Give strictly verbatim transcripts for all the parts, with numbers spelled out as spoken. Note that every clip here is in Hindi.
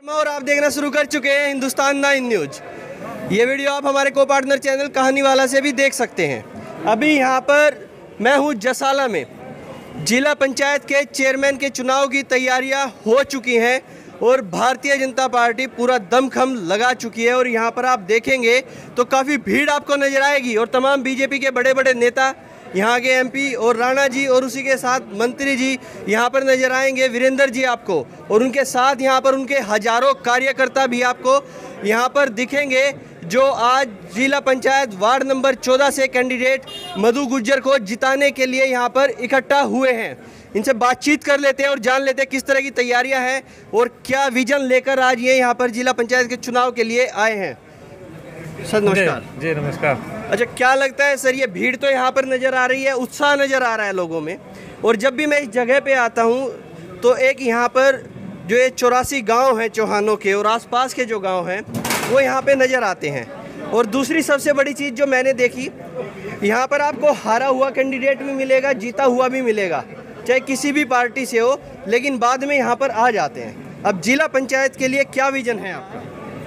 और आप देखना शुरू कर चुके हैं हिंदुस्तान नाइन न्यूज। ये वीडियो आप हमारे को पार्टनर चैनल कहानी वाला से भी देख सकते हैं। अभी यहाँ पर मैं हूँ जसाला में। जिला पंचायत के चेयरमैन के चुनाव की तैयारियाँ हो चुकी हैं और भारतीय जनता पार्टी पूरा दमखम लगा चुकी है। और यहाँ पर आप देखेंगे तो काफ़ी भीड़ आपको नजर आएगी और तमाम बीजेपी के बड़े बड़े नेता, यहाँ के एमपी और राणा जी और उसी के साथ मंत्री जी यहाँ पर नजर आएंगे, वीरेंद्र जी आपको, और उनके साथ यहाँ पर उनके हजारों कार्यकर्ता भी आपको यहाँ पर दिखेंगे, जो आज जिला पंचायत वार्ड नंबर चौदह से कैंडिडेट मधु गुज्जर को जिताने के लिए यहाँ पर इकट्ठा हुए हैं। इनसे बातचीत कर लेते हैं और जान लेते हैं किस तरह की तैयारियां हैं और क्या विजन लेकर आज ये यहाँ पर जिला पंचायत के चुनाव के लिए आए हैं। सर नमस्कार। जी नमस्कार। अच्छा, क्या लगता है सर, ये भीड़ तो यहाँ पर नज़र आ रही है, उत्साह नज़र आ रहा है लोगों में, और जब भी मैं इस जगह पे आता हूँ तो एक यहाँ पर जो ये चौरासी गांव हैं चौहानों के और आसपास के जो गांव हैं वो यहाँ पे नज़र आते हैं। और दूसरी सबसे बड़ी चीज़ जो मैंने देखी, यहाँ पर आपको हारा हुआ कैंडिडेट भी मिलेगा, जीता हुआ भी मिलेगा, चाहे किसी भी पार्टी से हो, लेकिन बाद में यहाँ पर आ जाते हैं। अब जिला पंचायत के लिए क्या विजन है आपका?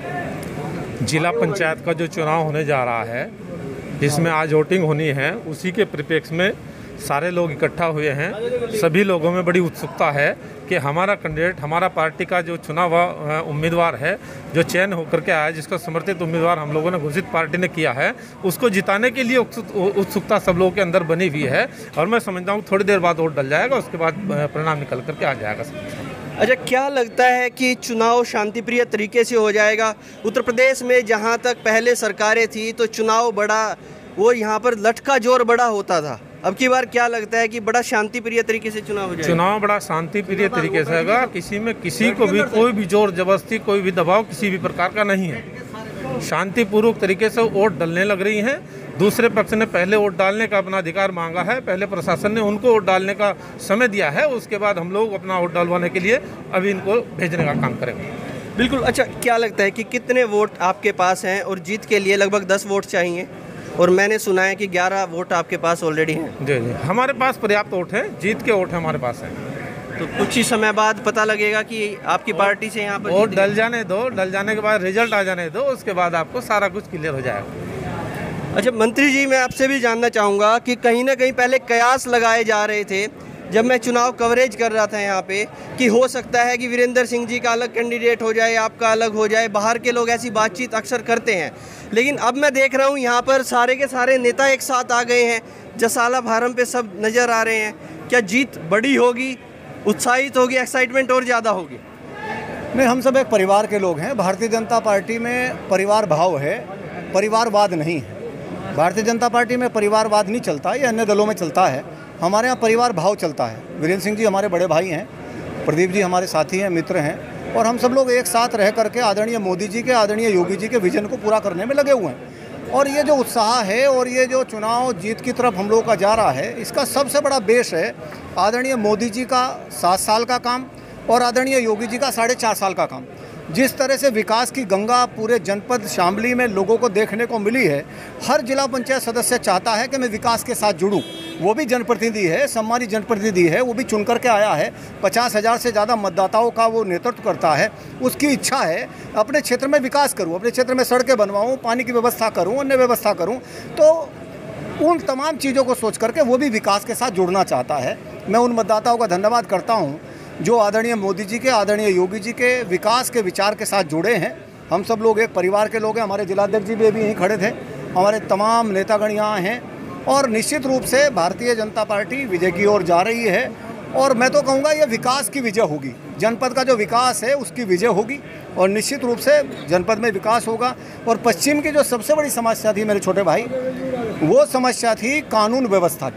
जिला पंचायत का जो चुनाव होने जा रहा है, जिसमें आज वोटिंग होनी है, उसी के परिप्रेक्ष्य में सारे लोग इकट्ठा हुए हैं। सभी लोगों में बड़ी उत्सुकता है कि हमारा कैंडिडेट, हमारा पार्टी का जो चुनाव उम्मीदवार है, जो चयन होकर के आया, जिसका समर्थित उम्मीदवार हम लोगों ने घोषित पार्टी ने किया है, उसको जिताने के लिए उत्सुकता सब लोगों के अंदर बनी हुई है। और मैं समझता हूँ थोड़ी देर बाद वोट डल जाएगा, उसके बाद परिणाम निकल करके आ जाएगा। अच्छा, क्या लगता है कि चुनाव शांतिप्रिय तरीके से हो जाएगा? उत्तर प्रदेश में जहाँ तक पहले सरकारें थी तो चुनाव बड़ा, वो यहाँ पर लटका जोर बड़ा होता था। अब की बार क्या लगता है कि बड़ा शांतिप्रिय तरीके से चुनाव हो जाएगा? चुनाव बड़ा शांतिप्रिय तरीके से होगा। किसी में किसी को भी कोई भी जोर जबरदस्ती, कोई भी दबाव किसी भी प्रकार का नहीं है। शांतिपूर्वक तरीके से वोट डलने लग रही हैं। दूसरे पक्ष ने पहले वोट डालने का अपना अधिकार मांगा है, पहले प्रशासन ने उनको वोट डालने का समय दिया है, उसके बाद हम लोग अपना वोट डालवाने के लिए अभी इनको भेजने का काम करेंगे। बिल्कुल। अच्छा, क्या लगता है कि कितने वोट आपके पास हैं? और जीत के लिए लगभग दस वोट चाहिए, और मैंने सुना है कि ग्यारह वोट आपके पास ऑलरेडी हैं। जी जी, हमारे पास पर्याप्त वोट हैं, जीत के वोट हमारे पास हैं। तो कुछ ही समय बाद पता लगेगा कि आपकी पार्टी से यहाँ पर वोट डल जाने दो, डल जाने के बाद रिजल्ट आ जाने दो, उसके बाद आपको सारा कुछ क्लियर हो जाएगा। अच्छा मंत्री जी, मैं आपसे भी जानना चाहूँगा कि कहीं ना कहीं पहले कयास लगाए जा रहे थे, जब मैं चुनाव कवरेज कर रहा था यहाँ पे, कि हो सकता है कि वीरेंद्र सिंह जी का अलग कैंडिडेट हो जाए, आपका अलग हो जाए। बाहर के लोग ऐसी बातचीत अक्सर करते हैं, लेकिन अब मैं देख रहा हूँ यहाँ पर सारे के सारे नेता एक साथ आ गए हैं, जसाला फार्म पे सब नज़र आ रहे हैं। क्या जीत बड़ी होगी, उत्साहित होगी, एक्साइटमेंट और ज़्यादा होगी? नहीं, हम सब एक परिवार के लोग हैं। भारतीय जनता पार्टी में परिवार भाव है, परिवारवाद नहीं है। भारतीय जनता पार्टी में परिवारवाद नहीं चलता, ये अन्य दलों में चलता है। हमारे यहाँ परिवार भाव चलता है। वीरेंद्र सिंह जी हमारे बड़े भाई हैं, प्रदीप जी हमारे साथी हैं, मित्र हैं, और हम सब लोग एक साथ रह करके आदरणीय मोदी जी के, आदरणीय योगी जी के विजन को पूरा करने में लगे हुए हैं। और ये जो उत्साह है और ये जो चुनाव जीत की तरफ हम लोगों का जा रहा है, इसका सबसे बड़ा बेस है आदरणीय मोदी जी का सात साल का काम और आदरणीय योगी जी का साढ़े चार साल का काम। जिस तरह से विकास की गंगा पूरे जनपद शामली में लोगों को देखने को मिली है, हर जिला पंचायत सदस्य चाहता है कि मैं विकास के साथ जुड़ूं। वो भी जनप्रतिनिधि है, सम्मानित जनप्रतिनिधि है, वो भी चुन करके आया है। पचास हज़ार से ज़्यादा मतदाताओं का वो नेतृत्व करता है। उसकी इच्छा है अपने क्षेत्र में विकास करूँ, अपने क्षेत्र में सड़कें बनवाऊँ, पानी की व्यवस्था करूँ, अन्य व्यवस्था करूँ। तो उन तमाम चीज़ों को सोच करके वो भी विकास के साथ जुड़ना चाहता है। मैं उन मतदाताओं का धन्यवाद करता हूँ जो आदरणीय मोदी जी के, आदरणीय योगी जी के विकास के विचार के साथ जुड़े हैं। हम सब लोग एक परिवार के लोग हैं। हमारे जिलाध्यक्ष जी भी अभी यहीं खड़े थे, हमारे तमाम नेतागण यहाँ हैं, और निश्चित रूप से भारतीय जनता पार्टी विजय की ओर जा रही है। और मैं तो कहूँगा ये विकास की विजय होगी, जनपद का जो विकास है उसकी विजय होगी, और निश्चित रूप से जनपद में विकास होगा। और पश्चिम की जो सबसे बड़ी समस्या थी मेरे छोटे भाई, वो समस्या थी कानून व्यवस्था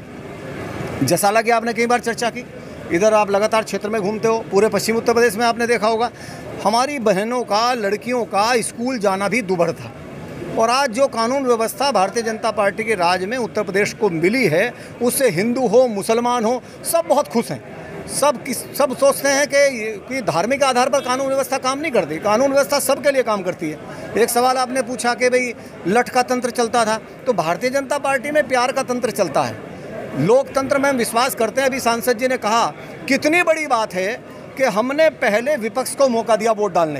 की। जसाला की आपने कई बार चर्चा की, इधर आप लगातार क्षेत्र में घूमते हो, पूरे पश्चिम उत्तर प्रदेश में आपने देखा होगा, हमारी बहनों का, लड़कियों का स्कूल जाना भी दुभर था। और आज जो कानून व्यवस्था भारतीय जनता पार्टी के राज में उत्तर प्रदेश को मिली है, उससे हिंदू हो, मुसलमान हो, सब बहुत खुश हैं। सब किस सब सोचते हैं कि, कि धार्मिक आधार पर कानून व्यवस्था काम नहीं करती। कानून व्यवस्था सबके लिए काम करती है। एक सवाल आपने पूछा कि भाई लठ का तंत्र चलता था, तो भारतीय जनता पार्टी में प्यार का तंत्र चलता है। लोकतंत्र में हम विश्वास करते हैं। अभी सांसद जी ने कहा, कितनी बड़ी बात है कि हमने पहले विपक्ष को मौका दिया वोट डालने का।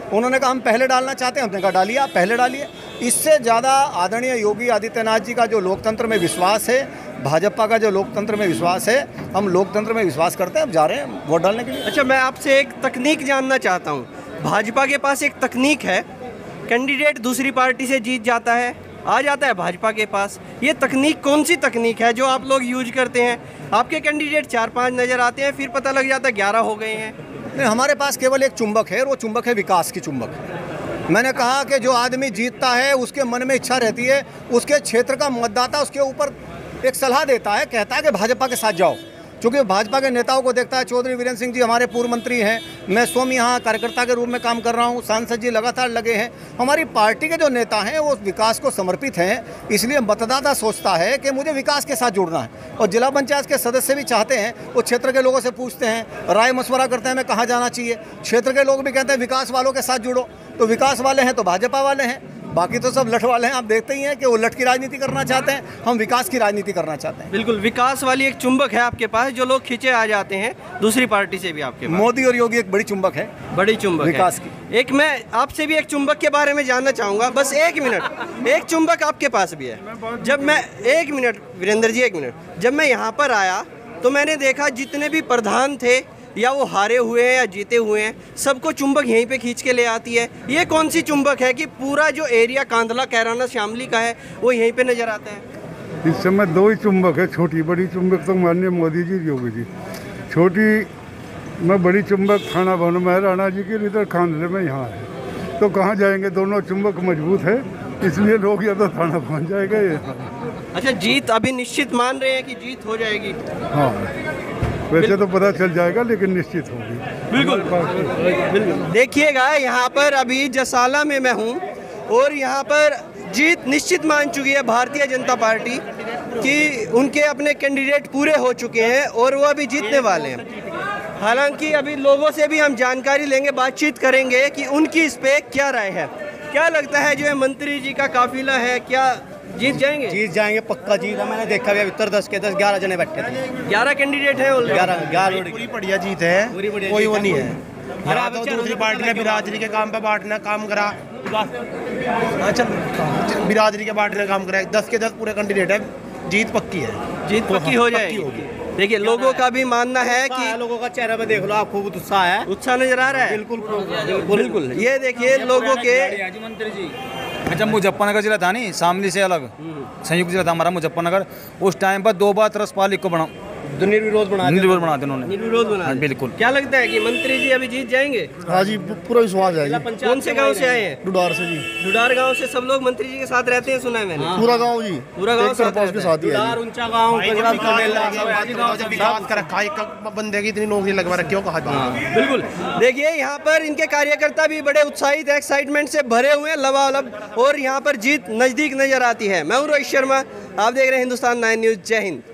उन्होंने कहा हम पहले डालना चाहते हैं, हमने कहा डालिए, आप पहले डालिए। इससे ज़्यादा आदरणीय योगी आदित्यनाथ जी का जो लोकतंत्र में विश्वास है, भाजपा का जो लोकतंत्र में विश्वास है, हम लोकतंत्र में विश्वास करते हैं, हम जा रहे हैं वोट डालने के लिए। अच्छा, मैं आपसे एक तकनीक जानना चाहता हूँ। भाजपा के पास एक तकनीक है, कैंडिडेट दूसरी पार्टी से जीत जाता है, आ जाता है भाजपा के पास। ये तकनीक कौन सी तकनीक है जो आप लोग यूज करते हैं? आपके कैंडिडेट चार पांच नज़र आते हैं, फिर पता लग जाता है ग्यारह हो गए हैं। नहीं, हमारे पास केवल एक चुंबक है, और वो चुंबक है विकास की चुंबक। मैंने कहा कि जो आदमी जीतता है उसके मन में इच्छा रहती है, उसके क्षेत्र का मतदाता उसके ऊपर एक सलाह देता है, कहता है कि भाजपा के साथ जाओ। क्योंकि भाजपा के नेताओं को देखता है, चौधरी वीरेंद्र सिंह जी हमारे पूर्व मंत्री हैं, मैं स्वयं यहाँ कार्यकर्ता के रूप में काम कर रहा हूँ, सांसद जी लगातार लगे हैं। हमारी पार्टी के जो नेता हैं वो विकास को समर्पित हैं, इसलिए मतदाता सोचता है कि मुझे विकास के साथ जुड़ना है। और जिला पंचायत के सदस्य भी चाहते हैं, वो क्षेत्र के लोगों से पूछते हैं, राय मशवरा करते हैं मैं कहाँ जाना चाहिए। क्षेत्र के लोग भी कहते हैं विकास वालों के साथ जुड़ो, तो विकास वाले हैं तो भाजपा वाले हैं, बाकी तो सब लठ वाले हैं। आप देखते ही हैं कि वो लठ की राजनीति करना चाहते हैं, हम विकास की राजनीति करना चाहते हैं। बिल्कुल, विकास वाली एक चुंबक है आपके पास, जो लोग खींचे आ जाते हैं दूसरी पार्टी से भी आपके पास। मोदी और योगी एक बड़ी चुंबक है, बड़ी चुंबक विकास है। की। एक मैं आपसे भी एक चुंबक के बारे में जानना चाहूँगा, बस एक मिनट। एक चुंबक आपके पास भी है। जब मैं एक मिनट वीरेंद्र जी, एक मिनट, जब मैं यहाँ पर आया तो मैंने देखा जितने भी प्रधान थे, या वो हारे हुए हैं या जीते हुए हैं, सबको चुंबक यहीं पे खींच के ले आती है। ये कौन सी चुंबक है कि पूरा जो एरिया कांधला, कैराना, शामली का है वो यहीं पे नजर आता है? इस समय दो ही चुंबक है, छोटी बड़ी चुंबक तो माननीय मोदी जी, योगी जी। छोटी में बड़ी चुंबक थाना भवन में है, राणा जी की, इधर खानले में यहाँ है। तो कहाँ जाएंगे, दोनों चुंबक मजबूत है, इसलिए लोग या तो थाना पहुँच जाएगा ये। अच्छा, जीत अभी निश्चित मान रहे हैं कि जीत हो जाएगी? हाँ, वैसे तो पता चल जाएगा लेकिन निश्चित होगी। बिल्कुल बिल्कुल। देखिएगा, यहाँ पर अभी जसाला में मैं हूँ और यहाँ पर जीत निश्चित मान चुकी है भारतीय जनता पार्टी कि उनके अपने कैंडिडेट पूरे हो चुके हैं और वो अभी जीतने वाले हैं। हालांकि अभी लोगों से भी हम जानकारी लेंगे, बातचीत करेंगे कि उनकी इस पे क्या राय है। क्या लगता है जो मंत्री जी का काफिला है, क्या जीत जाएंगे? जीत जाएंगे, पक्का जीत है। मैंने देखा भी उत्तर दस के दस ग्यारह जने बैठे थे, ग्यारह कैंडिडेट हैं, ग्यारह ग्यारह पूरी बढ़िया जीत है, कोई वो नहीं है। यहाँ तो दूसरी पार्टी ने बिरादरी के काम पे बांटना काम करा, अच्छा बिरादरी के बांटने काम करा, दस के दस पूरे कैंडिडेट है, जीत पक्की है। जीत पक्की हो जाएगी। देखिए, लोगों का भी मानना है कि लोगों का चेहरा पे देख लो आप, खूब उत्साह है, उत्साह नजर आ रहा है। बिल्कुल बिल्कुल। ये देखिए लोगों के, मंत्री जी, जब मुजफ्फरनगर जिला था नहीं, शामली से अलग संयुक्त जिला था हमारा मुजफ्फरनगर, उस टाइम पर दो बार तरस पालिक को बना निर्विरोध बना निर्विरोध बना दिया उन्होंने। निर्विरोध बना हाँ, बिल्कुल। क्या लगता है कि मंत्री जी अभी जीत जाएंगे? हाँ जी, पूरा विश्वास है। कौन से गांव से आए हैं? डुडार से जी। डुडार गांव से सब लोग मंत्री जी के साथ रहते हैं, सुना है मैंने। पूरा गांव जी, पूरा गांव साथ रहता है। के साथ ही है। ऊंचा गाँव, विकास कर रखा है, बंदे की इतनी नौकरी लगवा रखी हो, कहा बिल्कुल। देखिए, यहाँ पर इनके कार्यकर्ता भी बड़े उत्साहित है, एक्साइटमेंट से भरे हुए हैं लबालब, और यहाँ पर जीत नजदीक नजर आती है। मैं हूँ रोहित शर्मा, आप देख रहे हैं हिंदुस्तान नाइन न्यूज। जय हिंद।